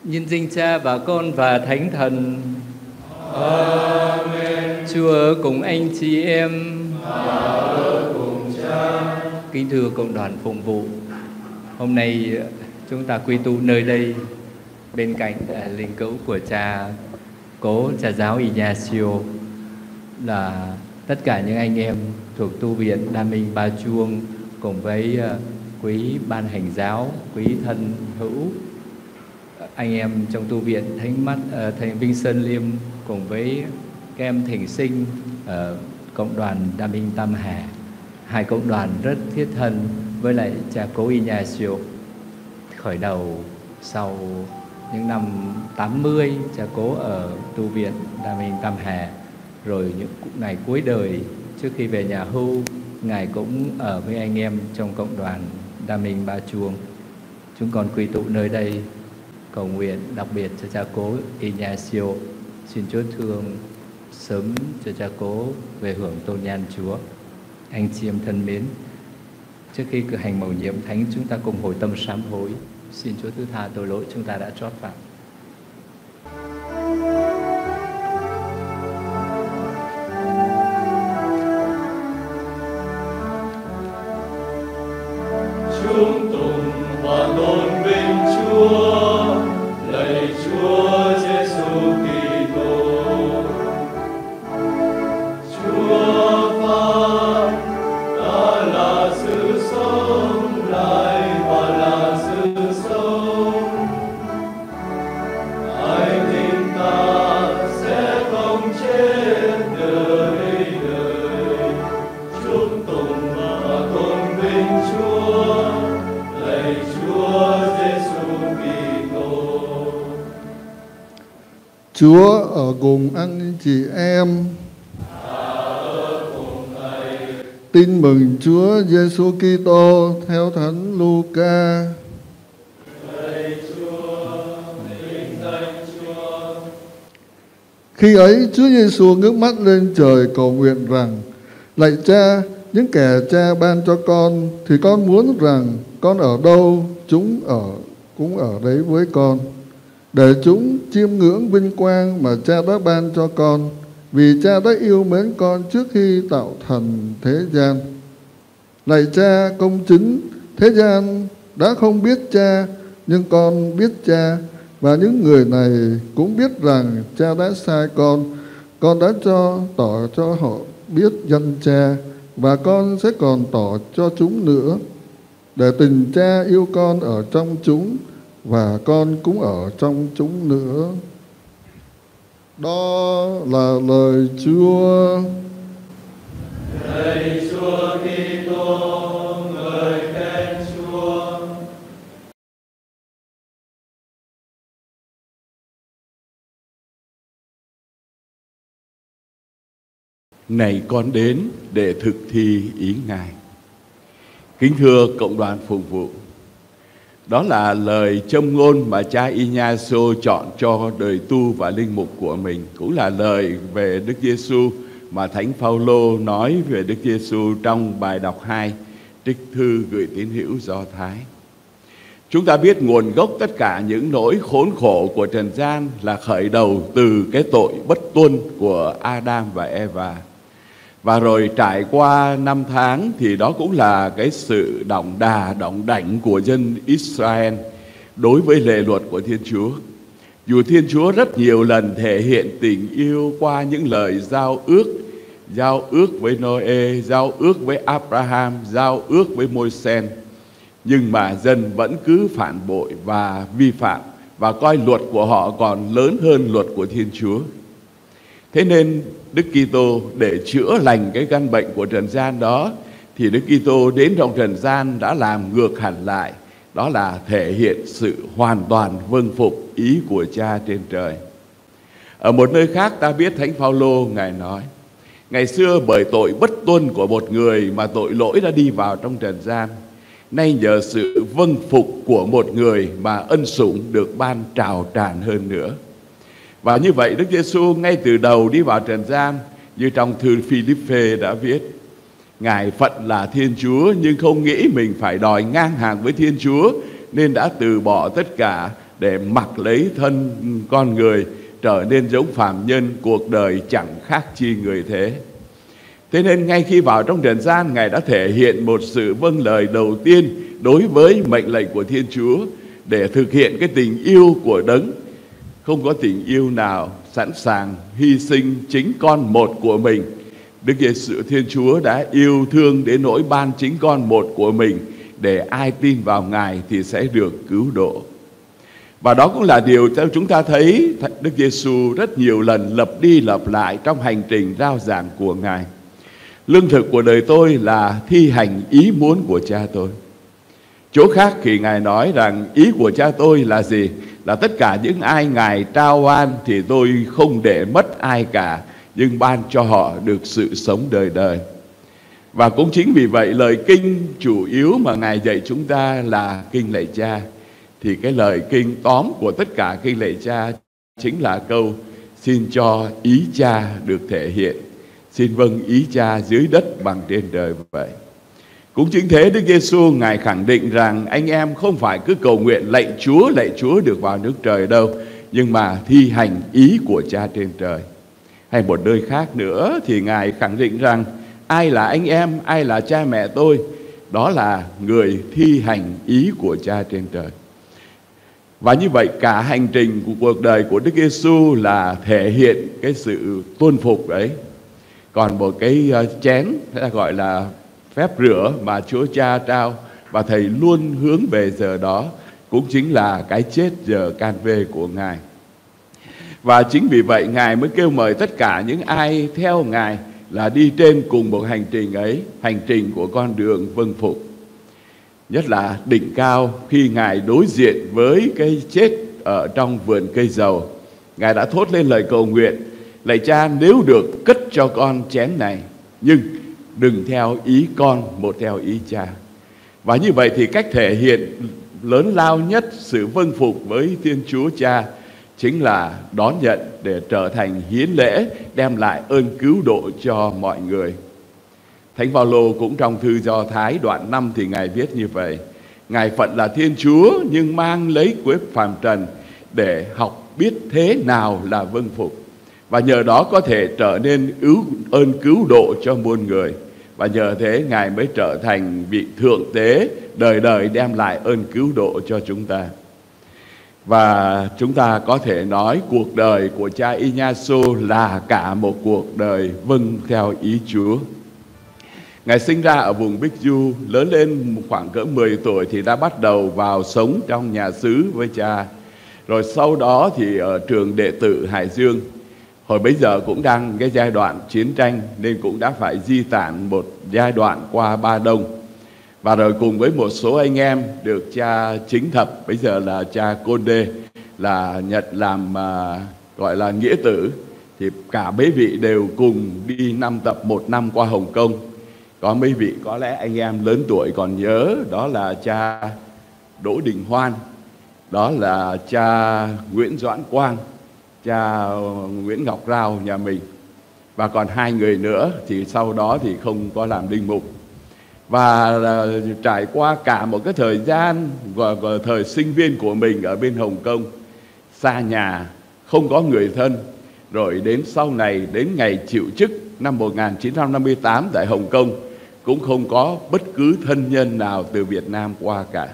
Nhân danh Cha và Con và Thánh Thần. Amen. Chúa ở cùng anh chị em. Và ở cùng Cha. Kính thưa cộng đoàn phụng vụ, hôm nay chúng ta quy tụ nơi đây bên cạnh linh cữu của cha cố cha giáo Ignacio là tất cả những anh em thuộc tu viện Đa Minh Ba Chuông cùng với quý ban hành giáo, quý thân hữu, anh em trong tu viện Thánh Vinh Sơn Liêm cùng với các em thỉnh sinh ở cộng đoàn Đa Minh Tam Hà. Hai cộng đoàn rất thiết thân với lại cha cố Ignacio. Khởi đầu sau những năm 80, cha cố ở tu viện Đa Minh Tam Hà. Rồi những ngày cuối đời trước khi về nhà hưu, Ngài cũng ở với anh em trong cộng đoàn Đa Minh Ba Chuông. Chúng con quy tụ nơi đây cầu nguyện đặc biệt cho cha cố Ignacio. Xin Chúa thương sớm cho cha cố về hưởng tôn nhan Chúa. Anh chị em thân mến, trước khi cử hành mầu nhiệm thánh, chúng ta cùng hồi tâm sám hối. Xin Chúa thứ tha tội lỗi chúng ta đã trót phạm. Chúng tùng và tôn vinh Chúa, lạy Chúa Giêsu Kitô. Chúa Phật đã là sự sống lại và là sự sống. Ai tin ta sẽ không chết đời đời. Chúng tùng và tôn vinh Chúa, lạy Chúa Giêsu Kitô. Chúa ở cùng anh chị em. Tin mừng Chúa Giêsu Kitô theo Thánh Luca. Khi ấy Chúa Giêsu ngước mắt lên trời cầu nguyện rằng: Lạy Cha, những kẻ Cha ban cho con thì con muốn rằng con ở đâu chúng cũng ở đấy với con, để chúng chiêm ngưỡng vinh quang mà Cha đã ban cho con, vì Cha đã yêu mến con trước khi tạo thành thế gian. Lạy Cha công chính, thế gian đã không biết Cha, nhưng con biết Cha, và những người này cũng biết rằng Cha đã sai con đã tỏ cho họ biết danh Cha, và con sẽ còn tỏ cho chúng nữa, để tình Cha yêu con ở trong chúng, và con cũng ở trong chúng nữa. Đó là lời Chúa. Lạy Chúa Kitô, ngợi khen Chúa. Này con đến để thực thi ý Ngài. Kính thưa cộng đoàn phục vụ, đó là lời châm ngôn mà cha Ignacio chọn cho đời tu và linh mục của mình, cũng là lời về Đức Giêsu mà Thánh Phaolô nói về Đức Giêsu trong bài đọc 2 trích thư gửi tín hữu Do Thái. Chúng ta biết nguồn gốc tất cả những nỗi khốn khổ của trần gian là khởi đầu từ cái tội bất tuân của Adam và Eva. Và rồi trải qua năm tháng thì đó cũng là cái sự động đảnh của dân Israel đối với lề luật của Thiên Chúa. Dù Thiên Chúa rất nhiều lần thể hiện tình yêu qua những lời giao ước với Noe, giao ước với Abraham, giao ước với Môi-se, nhưng mà dân vẫn cứ phản bội và vi phạm và coi luật của họ còn lớn hơn luật của Thiên Chúa. Thế nên Đức Kitô để chữa lành cái căn bệnh của trần gian đó thì Đức Kitô đến trong trần gian đã làm ngược hẳn lại, đó là thể hiện sự hoàn toàn vâng phục ý của Cha trên trời. Ở một nơi khác ta biết Thánh Phaolô Ngài nói: ngày xưa bởi tội bất tuân của một người mà tội lỗi đã đi vào trong trần gian, nay nhờ sự vâng phục của một người mà ân sủng được ban trào tràn hơn nữa. Và như vậy Đức Giêsu ngay từ đầu đi vào trần gian, như trong thư Philippe đã viết, Ngài phận là Thiên Chúa nhưng không nghĩ mình phải đòi ngang hàng với Thiên Chúa, nên đã từ bỏ tất cả để mặc lấy thân con người, trở nên giống phàm nhân, cuộc đời chẳng khác chi người thế. Thế nên ngay khi vào trong trần gian, Ngài đã thể hiện một sự vâng lời đầu tiên đối với mệnh lệnh của Thiên Chúa, để thực hiện cái tình yêu của Đấng. Không có tình yêu nào sẵn sàng hy sinh chính con một của mình. Đức Giêsu Thiên Chúa đã yêu thương đến nỗi ban chính con một của mình, để ai tin vào Ngài thì sẽ được cứu độ. Và đó cũng là điều chúng ta thấy Đức Giêsu rất nhiều lần lặp đi lặp lại trong hành trình rao giảng của Ngài. Lương thực của đời tôi là thi hành ý muốn của Cha tôi. Chỗ khác thì Ngài nói rằng ý của Cha tôi là gì? Là tất cả những ai Ngài trao ban thì tôi không để mất ai cả, nhưng ban cho họ được sự sống đời đời. Và cũng chính vì vậy lời kinh chủ yếu mà Ngài dạy chúng ta là kinh lạy Cha. Thì cái lời kinh tóm của tất cả kinh lạy Cha chính là câu: xin cho ý Cha được thể hiện, xin vâng ý Cha dưới đất bằng trên trời vậy. Cũng chính thế, Đức Giêsu Ngài khẳng định rằng anh em không phải cứ cầu nguyện lạy Chúa được vào nước trời đâu, nhưng mà thi hành ý của Cha trên trời. Hay một nơi khác nữa thì Ngài khẳng định rằng ai là anh em, ai là cha mẹ tôi, đó là người thi hành ý của Cha trên trời. Và như vậy cả hành trình của cuộc đời của Đức Giêsu là thể hiện cái sự tuân phục đấy. Còn một cái chén gọi là phép rửa mà Chúa Cha trao, và Thầy luôn hướng về giờ đó, cũng chính là cái chết giờ can vê của Ngài. Và chính vì vậy Ngài mới kêu mời tất cả những ai theo Ngài là đi trên cùng một hành trình ấy, hành trình của con đường vâng phục. Nhất là đỉnh cao khi Ngài đối diện với cái chết ở trong vườn cây dầu, Ngài đã thốt lên lời cầu nguyện: lạy Cha, nếu được cất cho con chén này, nhưng đừng theo ý con, một theo ý Cha. Và như vậy thì cách thể hiện lớn lao nhất sự vâng phục với Thiên Chúa Cha chính là đón nhận để trở thành hiến lễ, đem lại ơn cứu độ cho mọi người. Thánh Phaolô cũng trong thư Do Thái đoạn 5 thì Ngài viết như vậy: Ngài phận là Thiên Chúa nhưng mang lấy quyết phàm trần, để học biết thế nào là vâng phục, và nhờ đó có thể trở nên ơn cứu độ cho muôn người. Và nhờ thế Ngài mới trở thành vị thượng tế đời đời đem lại ơn cứu độ cho chúng ta. Và chúng ta có thể nói cuộc đời của cha Ignacio là cả một cuộc đời vâng theo ý Chúa. Ngài sinh ra ở vùng Bích Du, lớn lên khoảng cỡ 10 tuổi thì đã bắt đầu vào sống trong nhà xứ với cha. Rồi sau đó thì ở trường đệ tử Hải Dương. Hồi bấy giờ cũng đang cái giai đoạn chiến tranh nên cũng đã phải di tản một giai đoạn qua Ba Đông. Và rồi cùng với một số anh em được cha chính thập, bây giờ là cha Conde, là nhận làm gọi là nghĩa tử. Thì cả mấy vị đều cùng đi tập 1 năm qua Hồng Kông. Có mấy vị có lẽ anh em lớn tuổi còn nhớ, đó là cha Đỗ Đình Hoan, đó là cha Nguyễn Doãn Quang, cha Nguyễn Ngọc Rao nhà mình. Và còn 2 người nữa thì sau đó thì không có làm linh mục. Và trải qua cả một cái thời gian và thời sinh viên của mình ở bên Hồng Kông, xa nhà, không có người thân. Rồi đến sau này, đến ngày chịu chức năm 1958 tại Hồng Kông, cũng không có bất cứ thân nhân nào từ Việt Nam qua cả.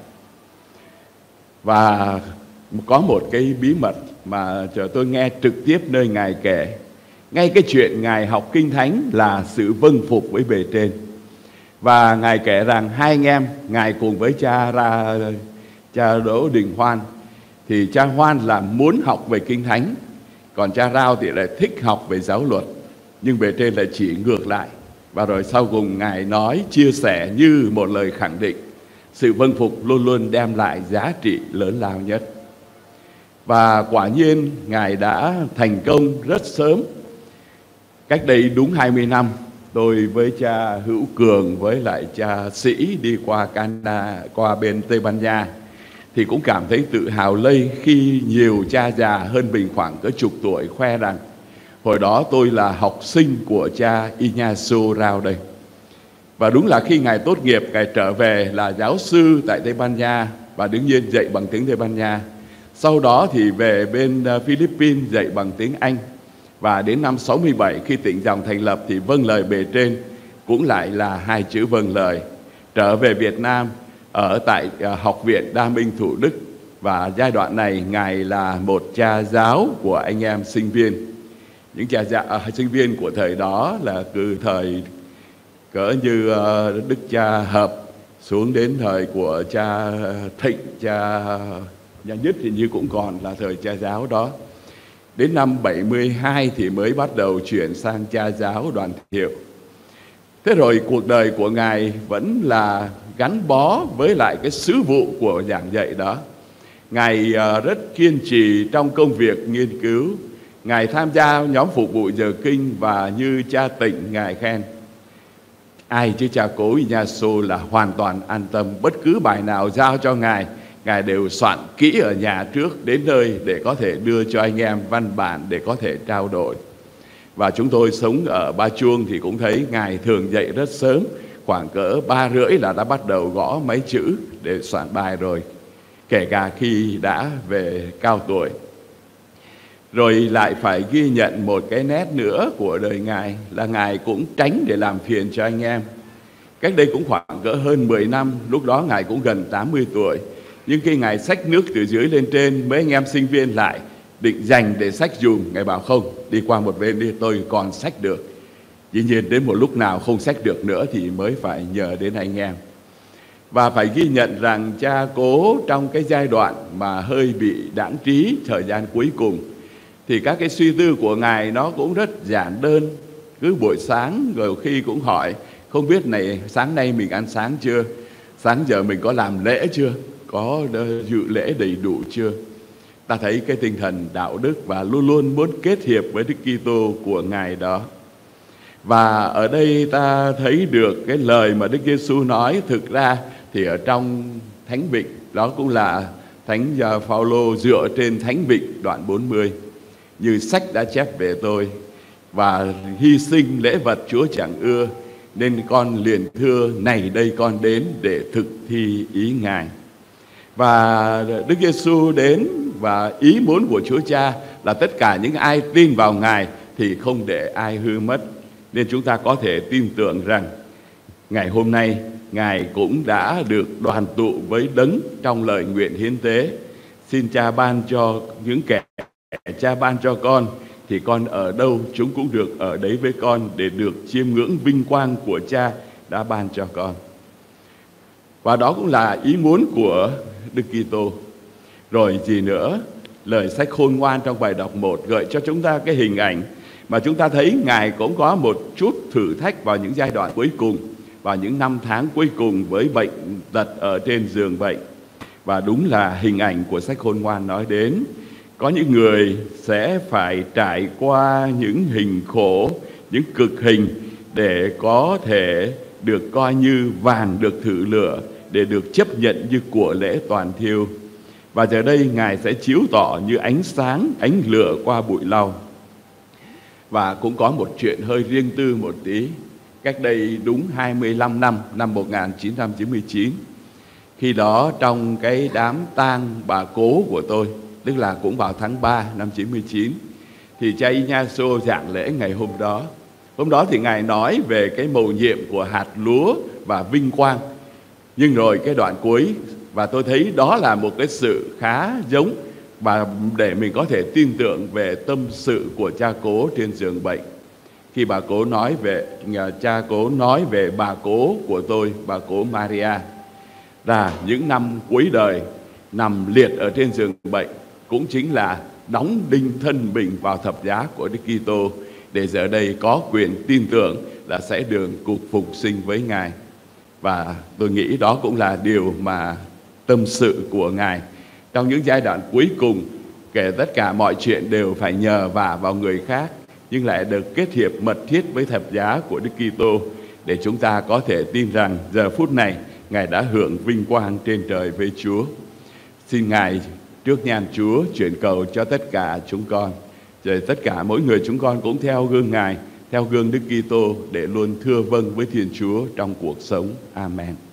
Và có một cái bí mật mà tôi nghe trực tiếp nơi Ngài kể. Ngay cái chuyện Ngài học Kinh Thánh là sự vâng phục với bề trên. Và Ngài kể rằng 2 anh em, Ngài cùng với cha Đỗ Đình Hoan, thì cha Hoan là muốn học về Kinh Thánh, còn cha Rao thì lại thích học về giáo luật, nhưng bề trên lại chỉ ngược lại. Và rồi sau cùng Ngài nói, chia sẻ như một lời khẳng định: sự vâng phục luôn luôn đem lại giá trị lớn lao nhất. Và quả nhiên Ngài đã thành công rất sớm. Cách đây đúng 20 năm, tôi với cha Hữu Cường với lại cha Sĩ đi qua Canada, qua bên Tây Ban Nha, thì cũng cảm thấy tự hào lây khi nhiều cha già hơn mình khoảng cỡ chục tuổi khoe rằng hồi đó tôi là học sinh của cha Ignacio Rao đây. Và đúng là khi Ngài tốt nghiệp, Ngài trở về là giáo sư tại Tây Ban Nha và đương nhiên dạy bằng tiếng Tây Ban Nha. Sau đó thì về bên Philippines dạy bằng tiếng Anh. Và đến năm 67 khi tỉnh dòng thành lập thì vâng lời bề trên cũng lại là 2 chữ vâng lời. Trở về Việt Nam ở tại Học viện Đa Minh Thủ Đức, và giai đoạn này Ngài là một cha giáo của anh em sinh viên. Những sinh viên của thời đó là từ thời cỡ như Đức cha Hợp xuống đến thời của cha Thịnh, cha Nhất thì như cũng còn là thời cha giáo đó. Đến năm 72 thì mới bắt đầu chuyển sang cha giáo Đoàn Thiệu. Thế rồi cuộc đời của Ngài vẫn là gắn bó với lại cái sứ vụ của giảng dạy đó. Ngài rất kiên trì trong công việc nghiên cứu. Ngài tham gia nhóm phục vụ giờ kinh, và như cha Tịnh Ngài khen: ai chứ cha Cố Ignacio là hoàn toàn an tâm. Bất cứ bài nào giao cho Ngài, Ngài đều soạn kỹ ở nhà trước, đến nơi để có thể đưa cho anh em văn bản để có thể trao đổi. Và chúng tôi sống ở Ba Chuông thì cũng thấy Ngài thường dậy rất sớm, khoảng cỡ 3:30 là đã bắt đầu gõ mấy chữ để soạn bài rồi, kể cả khi đã về cao tuổi. Rồi lại phải ghi nhận một cái nét nữa của đời Ngài là Ngài cũng tránh để làm phiền cho anh em. Cách đây cũng khoảng cỡ hơn 10 năm, lúc đó Ngài cũng gần 80 tuổi. Nhưng khi Ngài xách nước từ dưới lên trên, mấy anh em sinh viên lại định dành để xách dùm. Ngài bảo không, đi qua một bên đi, tôi còn xách được. Dĩ nhiên đến một lúc nào không xách được nữa thì mới phải nhờ đến anh em. Và phải ghi nhận rằng cha Cố trong cái giai đoạn mà hơi bị đãng trí thời gian cuối cùng, thì các cái suy tư của Ngài nó cũng rất giản đơn. Cứ buổi sáng rồi khi cũng hỏi: không biết này sáng nay mình ăn sáng chưa? Sáng giờ mình có làm lễ chưa? Có dự lễ đầy đủ chưa? Ta thấy cái tinh thần đạo đức và luôn luôn muốn kết hiệp với Đức Kitô của Ngài đó. Và ở đây ta thấy được cái lời mà Đức Giêsu nói. Thực ra thì ở trong Thánh Vịnh, đó cũng là Thánh Phaolô dựa trên Thánh Vịnh đoạn 40: như sách đã chép về tôi, và hy sinh lễ vật Chúa chẳng ưa, nên con liền thưa này đây con đến để thực thi ý Ngài. Và Đức Giêsu đến, và ý muốn của Chúa Cha là tất cả những ai tin vào Ngài thì không để ai hư mất. Nên chúng ta có thể tin tưởng rằng ngày hôm nay Ngài cũng đã được đoàn tụ với Đấng trong lời nguyện hiến tế. Xin Cha ban cho những kẻ Cha ban cho con, thì con ở đâu chúng cũng được ở đấy với con, để được chiêm ngưỡng vinh quang của Cha đã ban cho con. Và đó cũng là ý muốn của Đức Kitô. Rồi gì nữa? Lời sách khôn ngoan trong bài đọc 1 gợi cho chúng ta cái hình ảnh mà chúng ta thấy Ngài cũng có một chút thử thách vào những giai đoạn cuối cùng, vào những năm tháng cuối cùng với bệnh tật ở trên giường bệnh. Và đúng là hình ảnh của sách khôn ngoan nói đến, có những người sẽ phải trải qua những hình khổ, những cực hình để có thể được coi như vàng được thử lửa, để được chấp nhận như của lễ toàn thiêu. Và giờ đây Ngài sẽ chiếu tỏ như ánh sáng, ánh lửa qua bụi lau. Và cũng có một chuyện hơi riêng tư một tí. Cách đây đúng 25 năm, năm 1999, khi đó trong cái đám tang bà Cố của tôi, tức là cũng vào tháng 3 năm 99, thì cha Ignacio giảng lễ ngày hôm đó. Hôm đó thì Ngài nói về cái mầu nhiệm của hạt lúa và vinh quang. Nhưng rồi cái đoạn cuối, và tôi thấy đó là một cái sự khá giống, và để mình có thể tin tưởng về tâm sự của cha Cố trên giường bệnh. Khi bà Cố nói về, cha Cố nói về bà Cố của tôi, bà Cố Maria, là những năm cuối đời nằm liệt ở trên giường bệnh, cũng chính là đóng đinh thân mình vào thập giá của Đức Kitô, để giờ đây có quyền tin tưởng là sẽ được cuộc phục sinh với Ngài. Và tôi nghĩ đó cũng là điều mà tâm sự của Ngài trong những giai đoạn cuối cùng, kể tất cả mọi chuyện đều phải nhờ vả vào người khác, nhưng lại được kết hiệp mật thiết với thập giá của Đức Kitô, để chúng ta có thể tin rằng giờ phút này Ngài đã hưởng vinh quang trên trời với Chúa. Xin Ngài trước nhan Chúa chuyển cầu cho tất cả chúng con, rồi tất cả mỗi người chúng con cũng theo gương Ngài, theo gương Đức Kitô, để luôn thưa vâng với Thiên Chúa trong cuộc sống. Amen.